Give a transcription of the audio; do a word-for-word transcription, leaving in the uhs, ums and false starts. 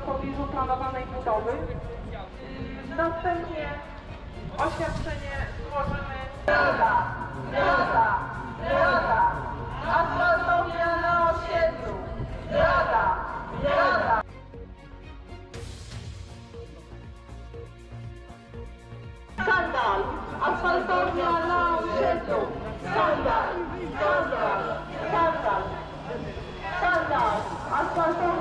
pobliżu planowanej budowy. Następnie oświadczenie złożymy. Droga, droga, droga, asfaltownia na osiedlu. Droga, droga. Skandal, asfaltownia na osiedlu. Skandal, skandal, skandal, skandal, asfaltownia.